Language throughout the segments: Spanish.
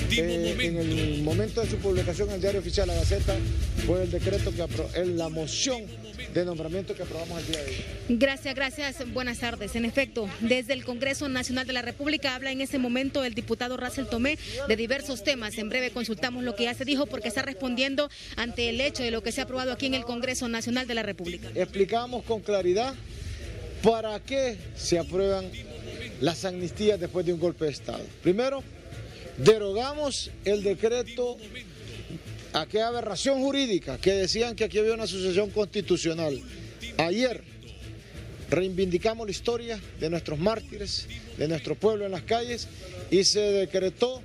en el momento de su publicación en el Diario Oficial La Gaceta, fue el decreto la moción de nombramiento que aprobamos el día de hoy. Gracias, buenas tardes. En efecto, desde el Congreso Nacional de la República habla en este momento el diputado Russell Tomé de diversos temas. En breve consultamos lo que ya se dijo porque está respondiendo ante el hecho de lo que se ha aprobado aquí en el Congreso Nacional de la República. Explicamos con claridad para qué se aprueban las amnistías después de un golpe de Estado. Primero, derogamos el decreto, aquella aberración jurídica que decían que aquí había una sucesión constitucional. Ayer reivindicamos la historia de nuestros mártires, de nuestro pueblo en las calles, y se decretó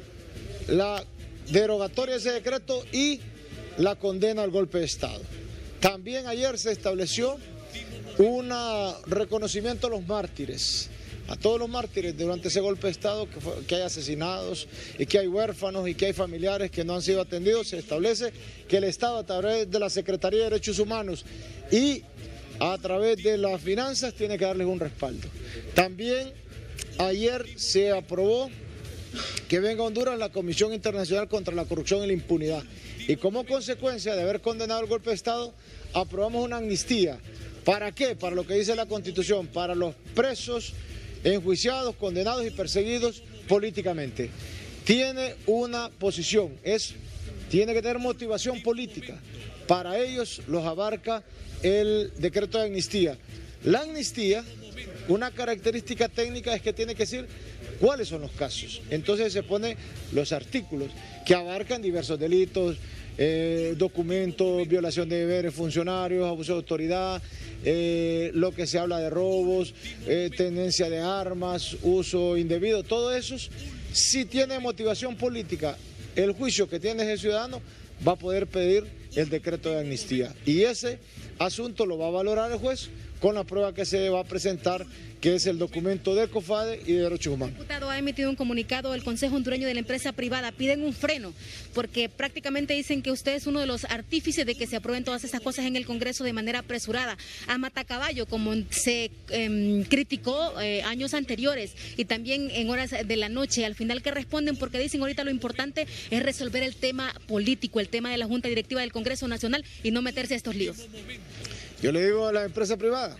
la derogatoria de ese decreto y la condena al golpe de Estado. También ayer se estableció un reconocimiento a los mártires, a todos los mártires durante ese golpe de Estado, que hay asesinados y que hay huérfanos y que hay familiares que no han sido atendidos. Se establece que el Estado, a través de la Secretaría de Derechos Humanos y a través de las finanzas, tiene que darles un respaldo. También ayer se aprobó que venga a Honduras la Comisión Internacional contra la Corrupción y la Impunidad. Y como consecuencia de haber condenado el golpe de Estado, aprobamos una amnistía. ¿Para qué? Para lo que dice la Constitución, para los presos, enjuiciados, condenados y perseguidos políticamente. Tiene una posición, tiene que tener motivación política. Para ellos los abarca el decreto de amnistía. La amnistía, una característica técnica es que tiene que decir cuáles son los casos. Entonces se ponen los artículos que abarcan diversos delitos, documentos, violación de deberes funcionarios, abuso de autoridad, lo que se habla de robos, tenencia de armas, uso indebido, todo eso, si tiene motivación política, el juicio que tiene ese ciudadano va a poder pedir el decreto de amnistía. Y ese asunto lo va a valorar el juez con la prueba que se va a presentar, que es el documento del COFADE y de Derechos Humanos. El diputado ha emitido un comunicado del Consejo Hondureño de la Empresa Privada, piden un freno, porque prácticamente dicen que usted es uno de los artífices de que se aprueben todas estas cosas en el Congreso de manera apresurada, a matacaballo, como se criticó años anteriores, y también en horas de la noche. Al final, ¿qué responden? Porque dicen ahorita lo importante es resolver el tema político, el tema de la Junta Directiva del Congreso Nacional y no meterse a estos líos. Yo le digo a la empresa privada,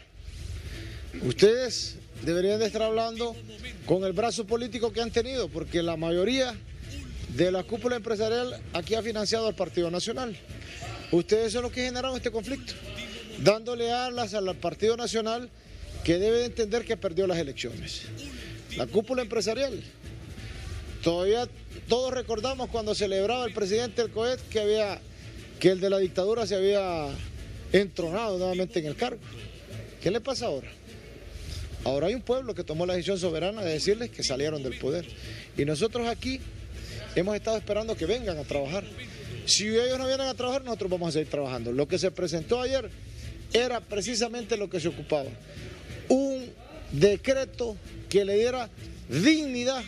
ustedes deberían de estar hablando con el brazo político que han tenido, porque la mayoría de la cúpula empresarial aquí ha financiado al Partido Nacional. Ustedes son los que generaron este conflicto, dándole alas al Partido Nacional, que debe de entender que perdió las elecciones. La cúpula empresarial, todavía todos recordamos cuando celebraba el presidente del COET que el de la dictadura se había entronado nuevamente en el cargo. ¿Qué le pasa ahora? Ahora hay un pueblo que tomó la decisión soberana de decirles que salieron del poder. Y nosotros aquí hemos estado esperando que vengan a trabajar. Si ellos no vienen a trabajar, nosotros vamos a seguir trabajando. Lo que se presentó ayer era precisamente lo que se ocupaba. Un decreto que le diera dignidad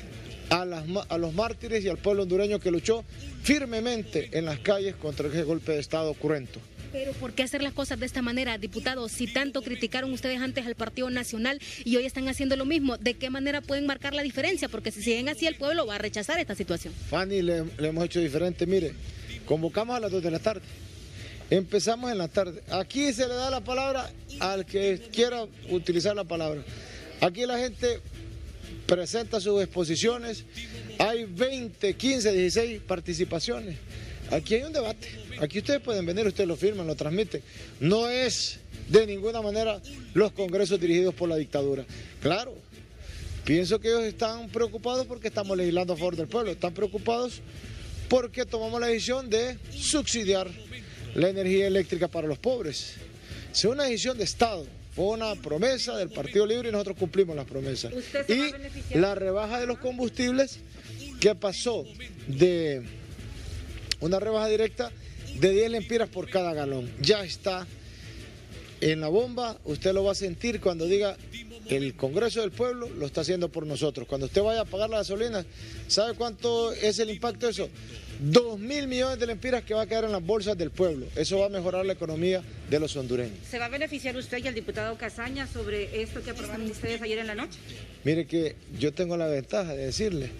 a los mártires y al pueblo hondureño que luchó firmemente en las calles contra ese golpe de Estado cruento. Pero ¿por qué hacer las cosas de esta manera, diputado? Si tanto criticaron ustedes antes al Partido Nacional y hoy están haciendo lo mismo, ¿de qué manera pueden marcar la diferencia? Porque si siguen así, el pueblo va a rechazar esta situación. Fanny, le hemos hecho diferente. Mire, convocamos a las 2 de la tarde. Empezamos en la tarde. Aquí se le da la palabra al que quiera utilizar la palabra. Aquí la gente presenta sus exposiciones. Hay 20, 15, 16 participaciones. Aquí hay un debate. Aquí ustedes pueden venir, ustedes lo firman, lo transmiten. No es de ninguna manera los congresos dirigidos por la dictadura. Claro, pienso que ellos están preocupados porque estamos legislando a favor del pueblo. Están preocupados porque tomamos la decisión de subsidiar la energía eléctrica para los pobres. Es una decisión de Estado. Fue una promesa del Partido Libre y nosotros cumplimos las promesas. Y la rebaja de los combustibles, que pasó de una rebaja directa de 10 lempiras por cada galón. Ya está en la bomba, usted lo va a sentir cuando diga el Congreso del Pueblo lo está haciendo por nosotros. Cuando usted vaya a pagar la gasolina, ¿sabe cuánto es el impacto de eso? 2.000 millones de lempiras que va a quedar en las bolsas del pueblo. Eso va a mejorar la economía de los hondureños. ¿Se va a beneficiar usted y el diputado Casaña sobre esto que aprobaron ustedes ayer en la noche? Mire que yo tengo la ventaja de decirle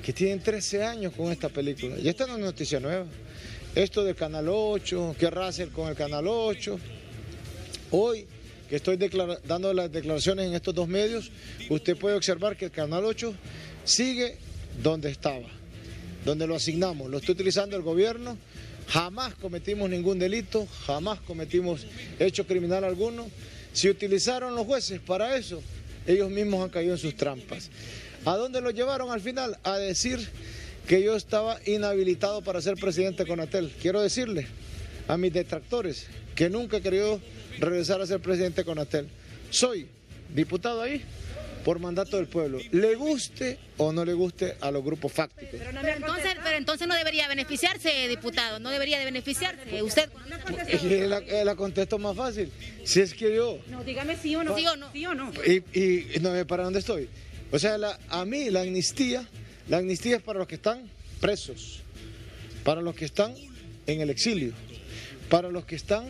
que tienen 13 años con esta película. Y esta no es noticia nueva. Esto de Canal 8, que Russell con el Canal 8. Hoy, que estoy dando las declaraciones en estos dos medios, usted puede observar que el Canal 8 sigue donde estaba, donde lo asignamos, lo está utilizando el gobierno. Jamás cometimos ningún delito, jamás cometimos hecho criminal alguno. Si utilizaron los jueces para eso, ellos mismos han caído en sus trampas. ¿A dónde lo llevaron al final? A decir que yo estaba inhabilitado para ser presidente de Conatel. Quiero decirle a mis detractores que nunca he querido regresar a ser presidente de Conatel. Soy diputado ahí por mandato del pueblo, le guste o no le guste a los grupos fácticos. Pero entonces no debería beneficiarse, diputado, no debería de beneficiarse usted. La contesto más fácil. Si es que yo... No, dígame sí o no. ¿Sí o no? ¿Sí o no? Y no, ¿para dónde estoy? O sea, a mí la amnistía es para los que están presos, para los que están en el exilio, para los que están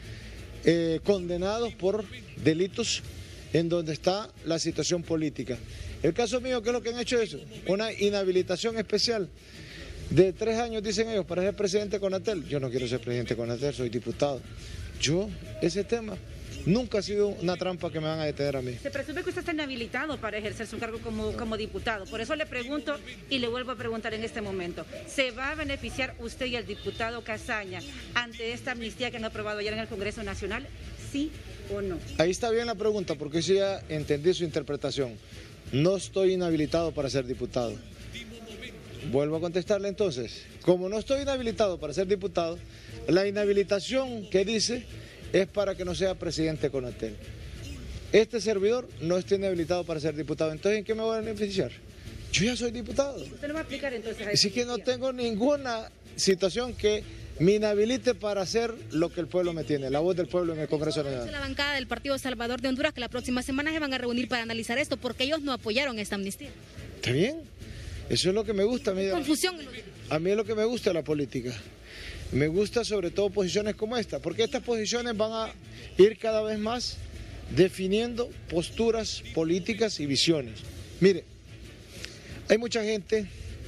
condenados por delitos en donde está la situación política. El caso mío, ¿qué es lo que han hecho eso? Una inhabilitación especial de 3 años, dicen ellos, para ser presidente de Conatel. Yo no quiero ser presidente de Conatel, soy diputado. Ese tema nunca ha sido una trampa que me van a detener a mí. Se presume que usted está inhabilitado para ejercer su cargo como diputado. Por eso le pregunto y le vuelvo a preguntar en este momento. ¿Se va a beneficiar usted y el diputado Casaña ante esta amnistía que han aprobado ayer en el Congreso Nacional? ¿Sí o no? Ahí está bien la pregunta, porque yo ya entendí su interpretación. No estoy inhabilitado para ser diputado. Vuelvo a contestarle entonces. Como no estoy inhabilitado para ser diputado, la inhabilitación que dice es para que no sea presidente de Conatel. Este servidor no está inhabilitado para ser diputado. Entonces, ¿en qué me voy a beneficiar? Yo ya soy diputado. ¿Usted lo va a aplicar entonces? Así que no tengo ninguna situación que me inhabilite para hacer lo que el pueblo me tiene, la voz del pueblo en el Congreso Nacional. La bancada del Partido Salvador de Honduras, que la próxima semana se van a reunir para analizar esto, porque ellos no apoyaron esta amnistía. ¿Está bien? Eso es lo que me gusta a mí. Confusión. A mí es lo que me gusta de la política. Me gusta sobre todo posiciones como esta, porque estas posiciones van a ir cada vez más definiendo posturas políticas y visiones. Mire, hay mucha gente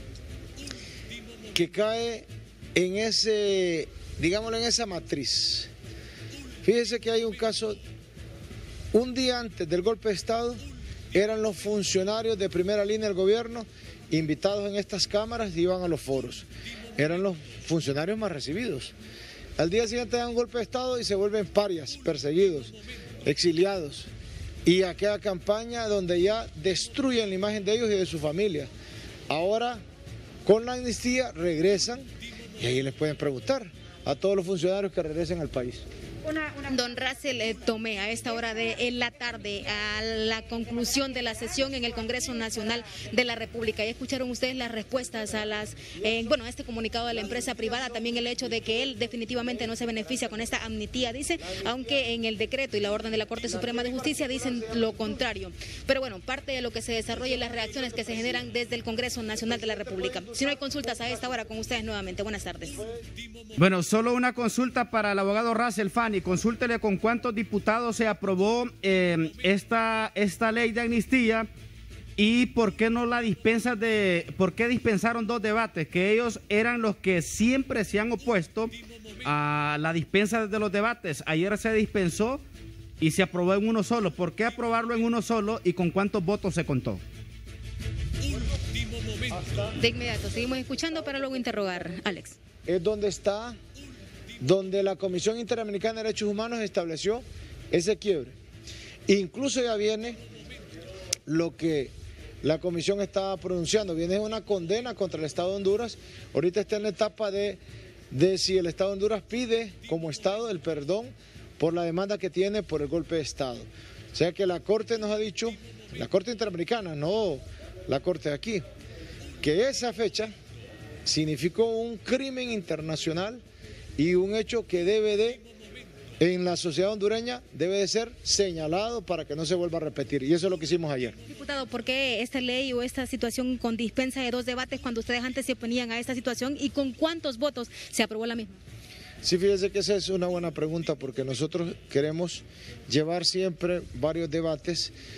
que cae en digámoslo, en esa matriz. Fíjese que hay un caso, un día antes del golpe de Estado, eran los funcionarios de primera línea del gobierno invitados en estas cámaras y iban a los foros. Eran los funcionarios más recibidos. Al día siguiente dan un golpe de Estado y se vuelven parias, perseguidos, exiliados. Y aquella campaña donde ya destruyen la imagen de ellos y de su familia. Ahora, con la amnistía, regresan y ahí les pueden preguntar a todos los funcionarios que regresen al país. Don Russell Tomé, a esta hora de la tarde, a la conclusión de la sesión en el Congreso Nacional de la República. Ya escucharon ustedes las respuestas a a este comunicado de la empresa privada, también el hecho de que él definitivamente no se beneficia con esta amnistía, dice, aunque en el decreto y la orden de la Corte Suprema de Justicia dicen lo contrario. Pero bueno, parte de lo que se desarrolla y las reacciones que se generan desde el Congreso Nacional de la República. Si no hay consultas a esta hora con ustedes nuevamente, buenas tardes. Bueno, solo una consulta para el abogado Russell Fanny. Consúltele con cuántos diputados se aprobó esta ley de amnistía y por qué por qué dispensaron 2 debates, que ellos eran los que siempre se han opuesto a la dispensa de los debates. Ayer se dispensó y se aprobó en uno solo. ¿Por qué aprobarlo en uno solo y con cuántos votos se contó? De inmediato, seguimos escuchando para luego interrogar. Alex. Es donde la Comisión Interamericana de Derechos Humanos estableció ese quiebre. Incluso ya viene lo que la Comisión está pronunciando, viene una condena contra el Estado de Honduras. Ahorita está en la etapa de si el Estado de Honduras pide como Estado el perdón por la demanda que tiene por el golpe de Estado. O sea que la Corte nos ha dicho, la Corte Interamericana, no la Corte de aquí, que esa fecha significó un crimen internacional y un hecho que en la sociedad hondureña debe de ser señalado para que no se vuelva a repetir. Y eso es lo que hicimos ayer. Diputado, ¿por qué esta ley o esta situación con dispensa de 2 debates cuando ustedes antes se oponían a esta situación y con cuántos votos se aprobó la misma? Sí, fíjese que esa es una buena pregunta porque nosotros queremos llevar siempre varios debates,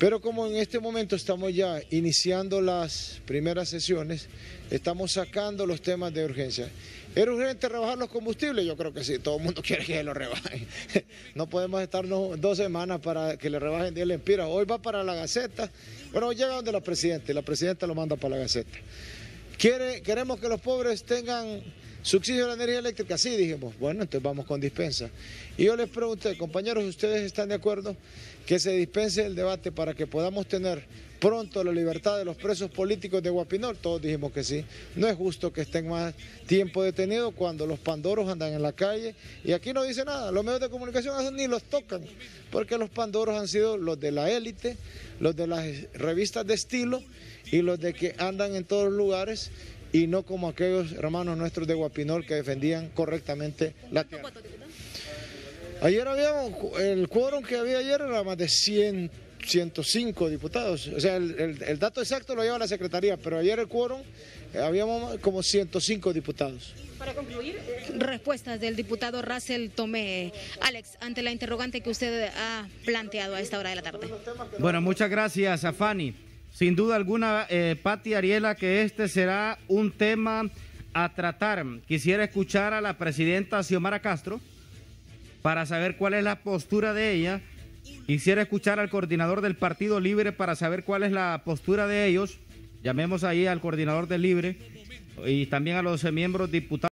Pero como en este momento estamos ya iniciando las primeras sesiones, estamos sacando los temas de urgencia. ¿Era urgente rebajar los combustibles? Yo creo que sí, todo el mundo quiere que lo rebajen. No podemos estarnos 2 semanas para que le rebajen 10 lempiras. Hoy va para la Gaceta. Bueno, hoy llega donde la presidenta lo manda para la Gaceta. ¿Queremos que los pobres tengan subsidio de la energía eléctrica? Sí, dijimos. Bueno, entonces vamos con dispensa. Y yo les pregunté, compañeros, ¿ustedes están de acuerdo que se dispense el debate para que podamos tener pronto la libertad de los presos políticos de Guapinol? Todos dijimos que sí. No es justo que estén más tiempo detenidos cuando los pandoros andan en la calle y aquí no dice nada. Los medios de comunicación ni los tocan, porque los pandoros han sido los de la élite, los de las revistas de estilo y los de que andan en todos los lugares, y no como aquellos hermanos nuestros de Guapinol que defendían correctamente la tierra. Ayer el quórum que había ayer era más de 105 diputados, o sea, el dato exacto lo lleva la Secretaría, pero ayer el quórum habíamos como 105 diputados. Para concluir, respuestas del diputado Russell Tomé. Alex, ante la interrogante que usted ha planteado a esta hora de la tarde. Bueno, muchas gracias a Fanny. Sin duda alguna, Pati, Ariela, que este será un tema a tratar. Quisiera escuchar a la presidenta Xiomara Castro para saber cuál es la postura de ella. Quisiera escuchar al coordinador del Partido Libre para saber cuál es la postura de ellos. Llamemos ahí al coordinador del Libre y también a los miembros diputados.